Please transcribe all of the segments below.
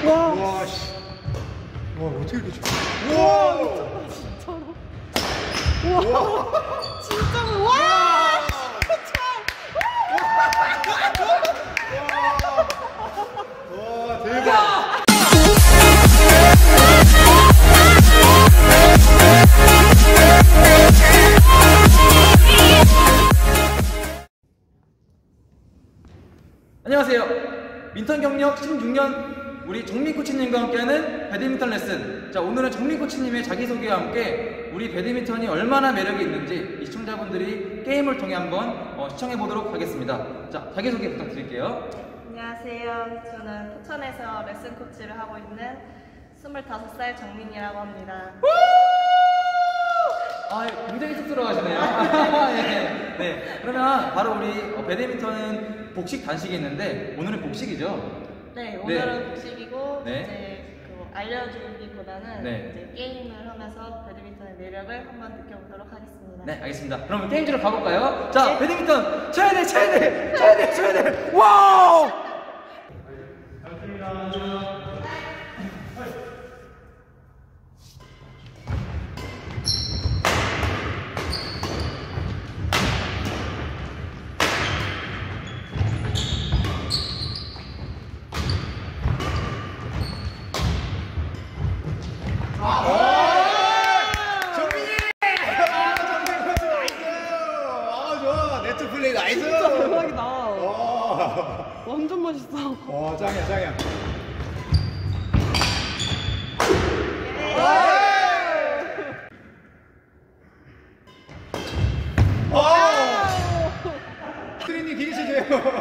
와. 와, 씨. 와, 어떻게 이렇게 좋아. 와, 미쳤다, 진짜로. 와. 진짜로. 와. 와, 대박. 안녕하세요. 민턴 경력 16년 우리 정민 코치님과 함께하는 배드민턴 레슨. 자, 오늘은 정민 코치님의 자기소개와 함께 우리 배드민턴이 얼마나 매력이 있는지 이 시청자분들이 게임을 통해 한번 시청해 보도록 하겠습니다. 자, 자기소개 부탁드릴게요. 안녕하세요. 저는 포천에서 레슨 코치를 하고 있는 25살 정민이라고 합니다. 아, 굉장히 쑥스러워하시네요. 네, 네. 그러면 바로 우리 배드민턴은 복식, 단식이 있는데 오늘은 복식이죠? 네, 오늘은 복식이고 네. 이제 알려주기보다는 네. 이제 게임을 하면서 배드민턴의 매력을 한번 느껴보도록 하겠습니다. 네, 알겠습니다. 그러면 게임지로 가볼까요? 자, 배드민턴 쳐야 돼, 쳐야 돼, 쳐야 돼, 쳐야 돼. 와우! 플레이 나이스! 진짜 대박이다. 와, 완전 멋있어. 와, 짱이야, 짱이야. 트레이닝 기계시세요.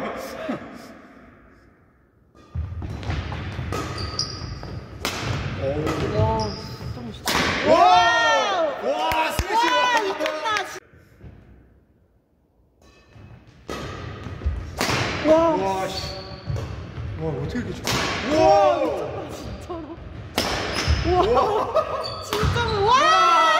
와, 진짜 멋있다. 와! 와, 스매시! 와, 미쳤다. 와. 와, 씨. 와, 어떻게 이렇게 좋아. 와! 미쳤다, 진짜로. 와. 진짜로. 와.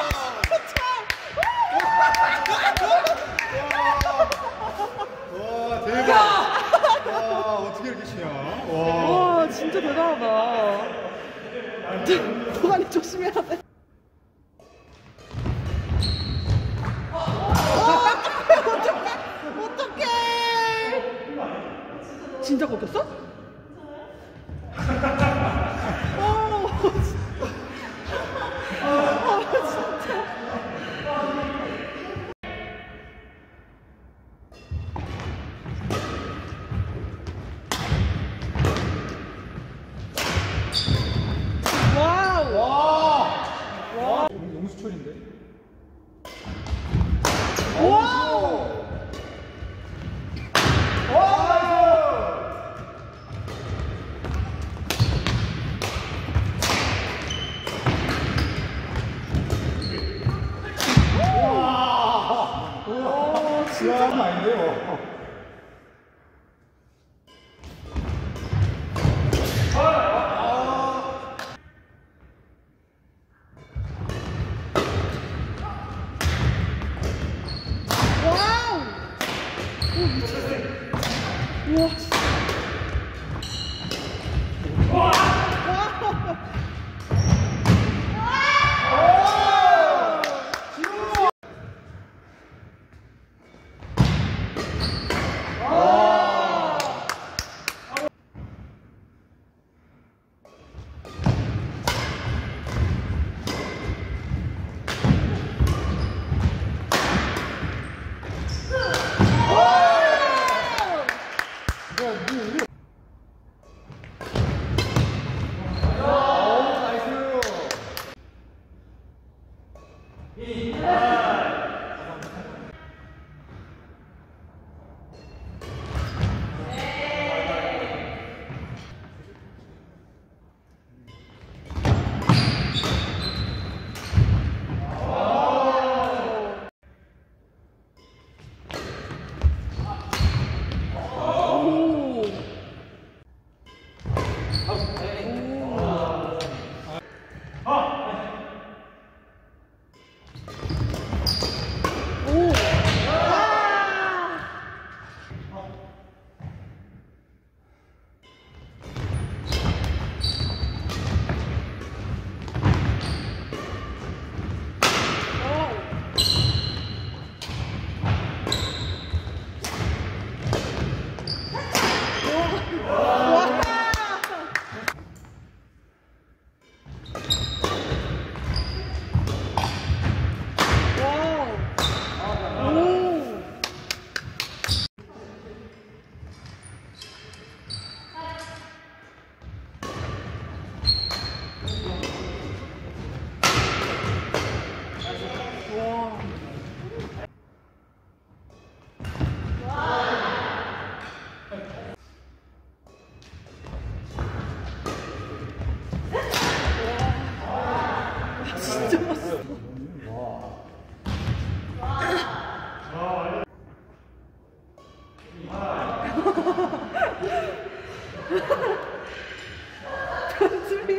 와, 대박! 와, 어떻게 이렇게 치냐. 와. 와, 진짜 대단하다. 동아리 조심해야 돼. 어떡해. 진짜 꺾였어? 용수철인데? 와우! 진짜 아닌데요? 와우! 오, 미쳤어. 우와. 변수리.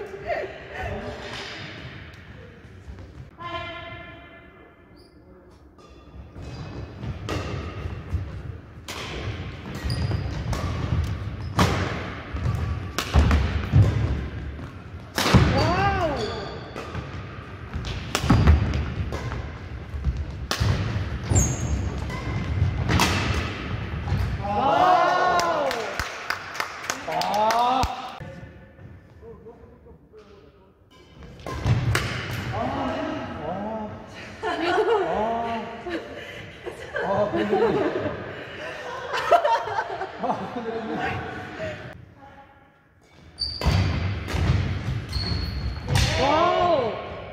와우. 와우. 와우.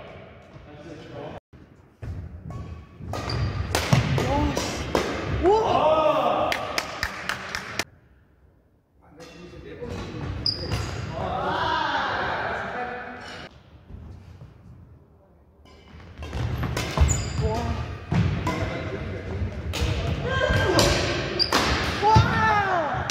와. 와.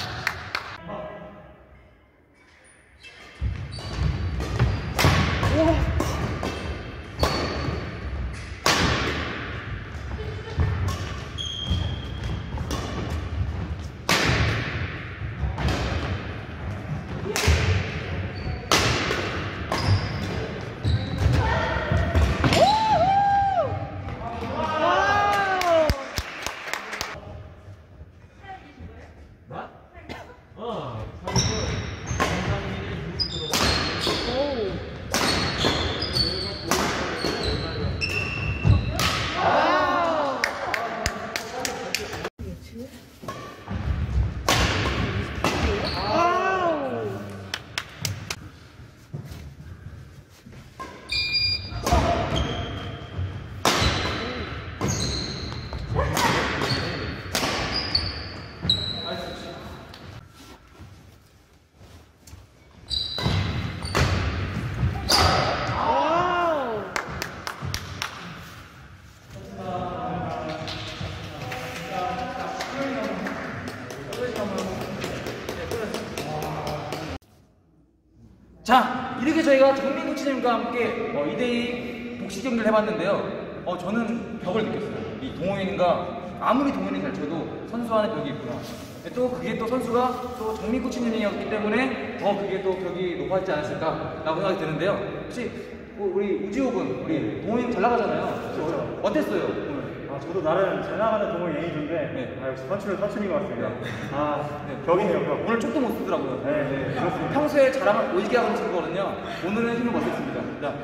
자, 이렇게 저희가 정민 코치님과 함께 2대2 복식 경기를 해봤는데요. 저는 벽을 느꼈어요. 이 동호인과 아무리 동호인이 잘 쳐도 선수 안에 벽이 있구나. 또 그게 또 선수가 또 정민 코치님이었기 때문에 더 그게 또 벽이 높아지지 않았을까라고 생각이 드는데요. 혹시 우리 우지호군, 우리 동호인 잘 나가잖아요. 그렇죠. 어땠어요, 오늘? 저도 나름 잘 나가는 동호인 A인데 네. 역시 선출은 선출인 것 같습니다. 네. 벽이네요, 벽. 오늘 쪽도 못 쓰더라고요. 네, 그렇습니다. 평소에 자랑 오지게 하고 있었거든요. 오늘은 힘을 못했습니다. 자,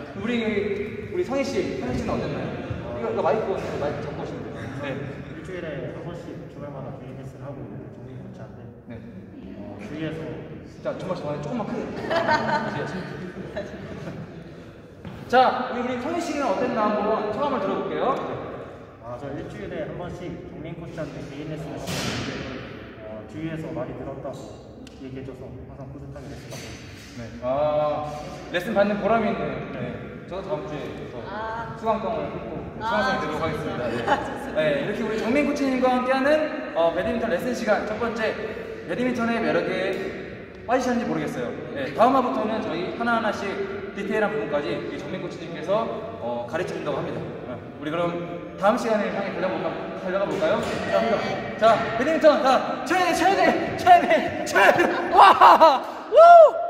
우리 성희 씨는 어땠나요? 이거 마이크 잡고 오시면 돼요. 네. 일주일에 한 번씩 주말마다 개인 레슨을 하고 있는 정민 코치한테 네. 주위에서 자, 정말 조금만 크게. 자, 우리 성희 씨는 어땠나 한번 소감을 들어볼게요. 저 일주일에 한 번씩 정민 코치한테 개인 레슨을 시키는데 주위에서 많이 들었다고 얘기해줘서 항상 뿌듯하게 레슨하고 네. 레슨 받는 보람이 있네요. 네. 저도 다음 주에 수강권을 끊고 수강생이 되도록 하겠습니다. 네. 네, 이렇게 우리 정민 코치님과 함께하는 배드민턴 레슨 시간 첫 번째 배드민턴의 매력에 빠지셨는지 모르겠어요. 네, 다음 화부터는 저희 하나하나씩 디테일한 부분까지 이 정민 코치님께서 가르쳐준다고 합니다. 우리 그럼 다음 시간을 향해 달려가 볼까요? 자, 배드민턴, 자, 쳐야 돼! 와! 우!